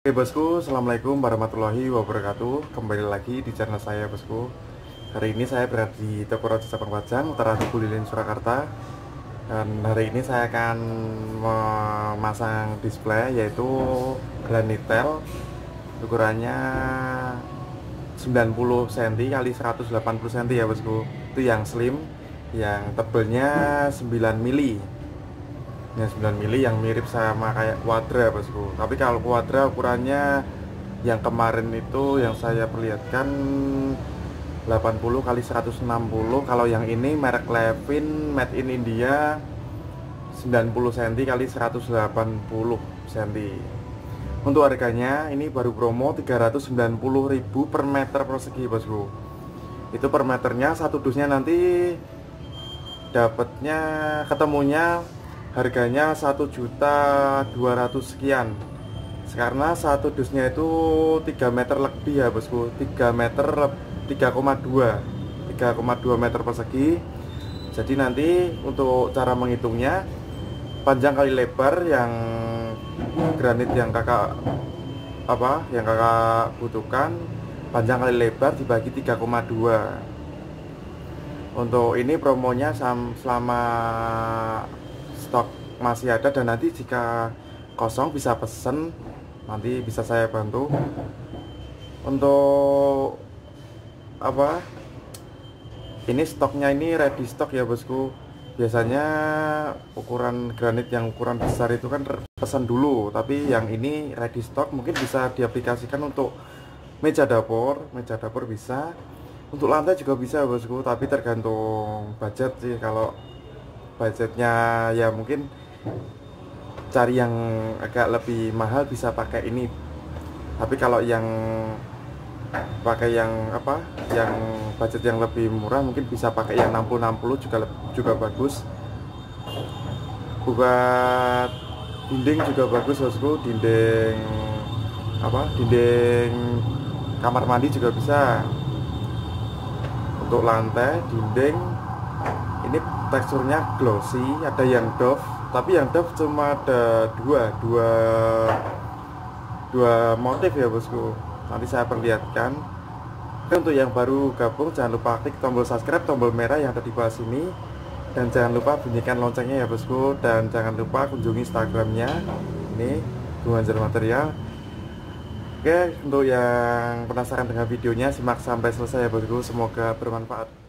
Oke bosku, assalamualaikum warahmatullahi wabarakatuh. Kembali lagi di channel saya bosku. Hari ini saya berada di Toko Raja Sabang Pajang, Utara Tugu Lilin, Surakarta. Dan hari ini saya akan memasang display yaitu Granitel. Ukurannya 90 cm kali 180 cm ya bosku. Itu yang slim, yang tebelnya 9 mili. Ya 9 mili yang mirip sama kayak Quadra bosku. Tapi kalau Quadra ukurannya yang kemarin itu yang saya perlihatkan 80 kali 160. Kalau yang ini merek Levin made in India 90 cm kali 180 cm. Untuk harganya ini baru promo 390.000 per meter persegi bosku. Itu per meternya, satu dusnya nanti dapatnya ketemunya harganya 1.200.000 sekian. Karena satu dusnya itu 3 meter lebih ya bosku, 3,2 meter persegi. Jadi nanti untuk cara menghitungnya, panjang kali lebar yang granit yang kakak butuhkan, panjang kali lebar dibagi 3,2. Untuk ini promonya selama stok masih ada, dan nanti jika kosong bisa pesen, nanti bisa saya bantu. Untuk ini stoknya ini ready stock ya bosku. Biasanya ukuran granit yang ukuran besar itu kan pesan dulu, tapi yang ini ready stock. Mungkin bisa diaplikasikan untuk meja dapur bisa, untuk lantai juga bisa bosku, tapi tergantung budget sih. Kalau budgetnya ya mungkin cari yang agak lebih mahal bisa pakai ini. Tapi kalau yang pakai yang budget yang lebih murah mungkin bisa pakai yang 60-60 juga bagus. Buat dinding juga bagus bosku, dinding kamar mandi juga bisa. Untuk lantai, dinding ini teksturnya glossy, ada yang doff, tapi yang doff cuma ada dua motif ya bosku. Nanti saya perlihatkan. Untuk yang baru gabung, jangan lupa klik tombol subscribe, tombol merah yang tadi bahas ini, dan jangan lupa bunyikan loncengnya ya bosku. Dan jangan lupa kunjungi Instagramnya, ini Gunjar Material. Oke, untuk yang penasaran dengan videonya, simak sampai selesai ya bosku. Semoga bermanfaat.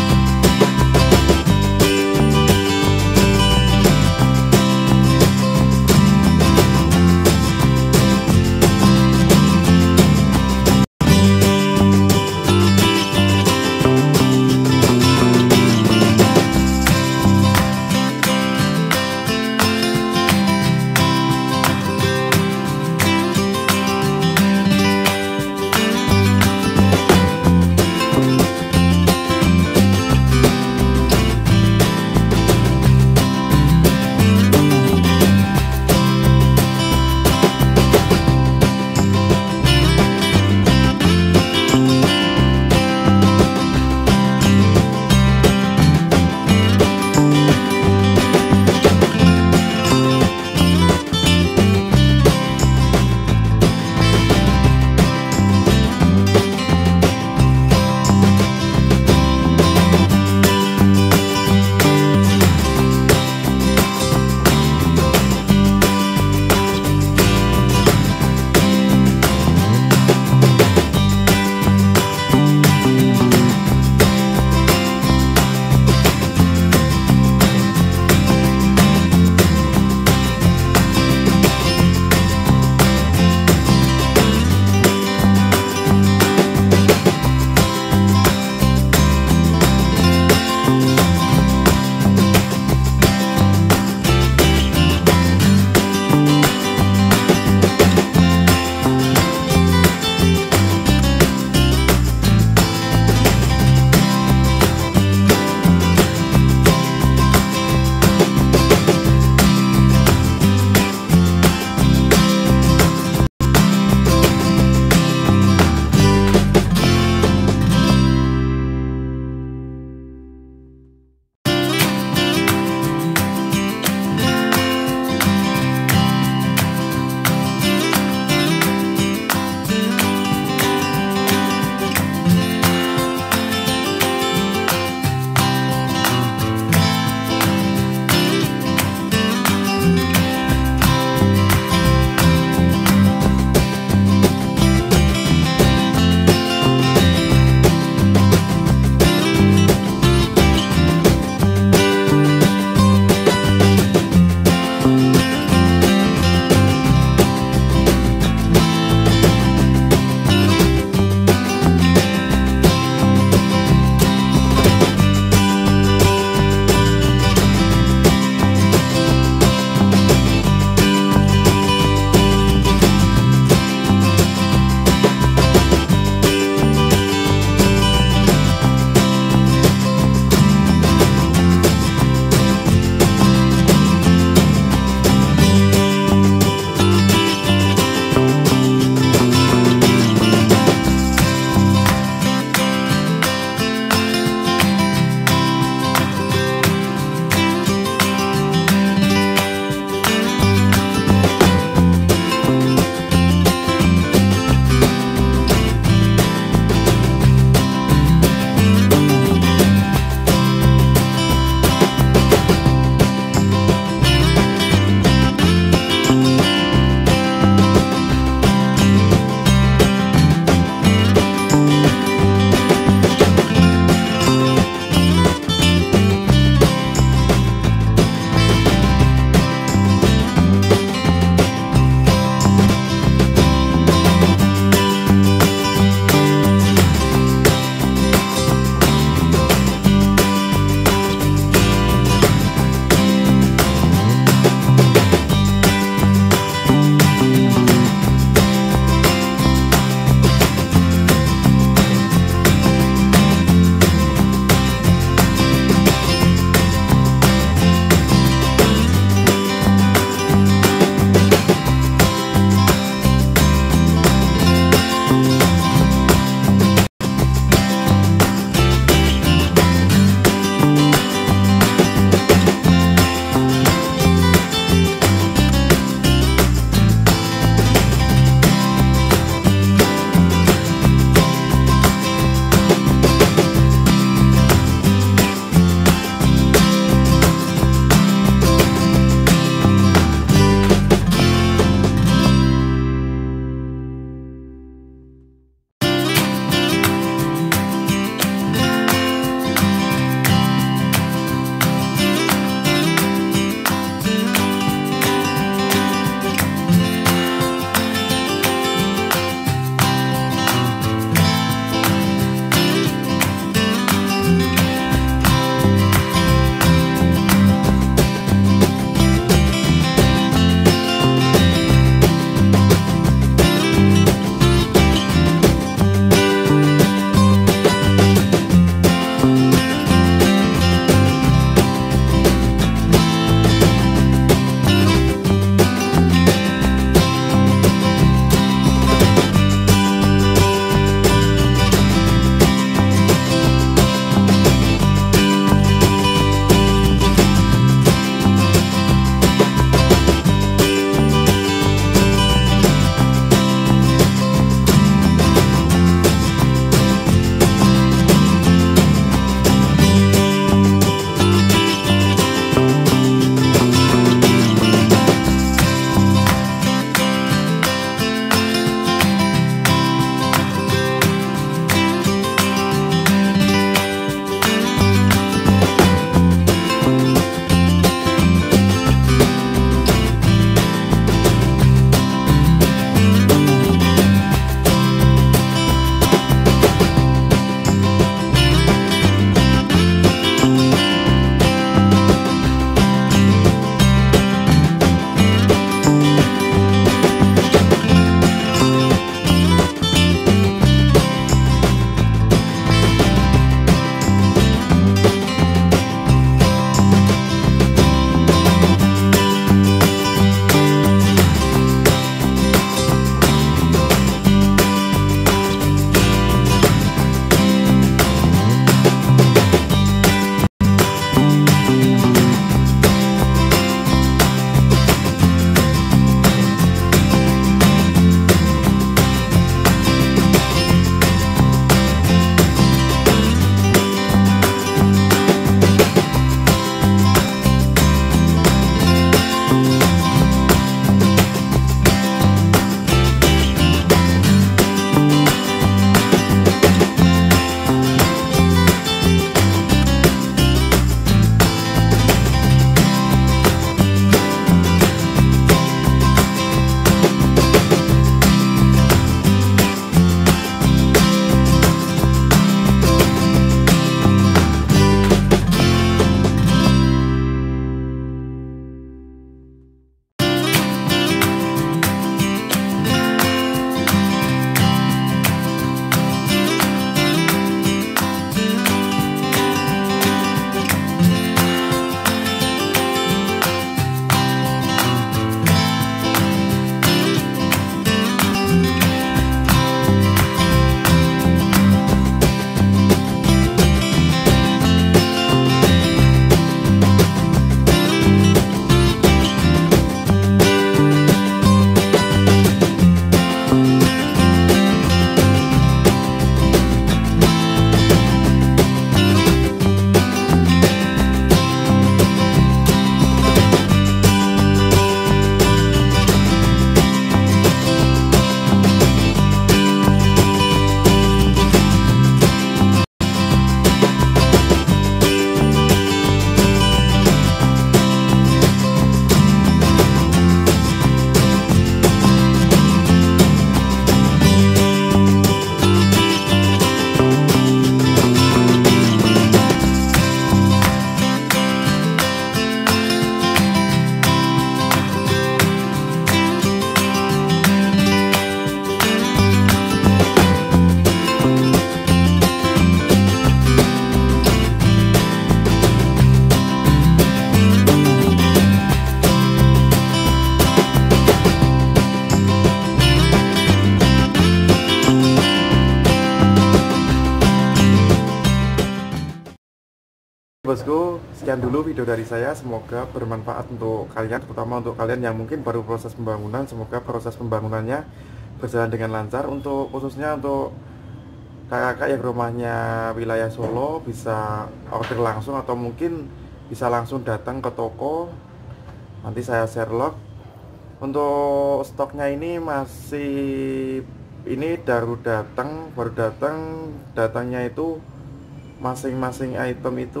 sekian dulu video dari saya, semoga bermanfaat untuk kalian, terutama untuk kalian yang mungkin baru proses pembangunan. Semoga proses pembangunannya berjalan dengan lancar, untuk khususnya untuk kakak yang rumahnya wilayah Solo bisa order langsung atau mungkin bisa langsung datang ke toko. Nanti saya share log. Untuk stoknya ini masih, ini baru datang, datangnya itu masing-masing item itu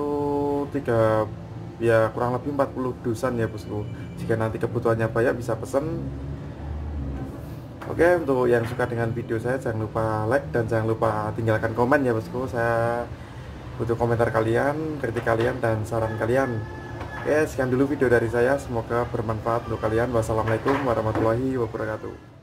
ya kurang lebih 40 dusan ya bosku. Jika nanti kebutuhannya banyak bisa pesen. Oke, untuk yang suka dengan video saya jangan lupa like dan jangan lupa tinggalkan komen ya bosku. Saya butuh komentar kalian, kritik kalian, dan saran kalian. Oke, sekian dulu video dari saya, semoga bermanfaat untuk kalian. Wassalamualaikum warahmatullahi wabarakatuh.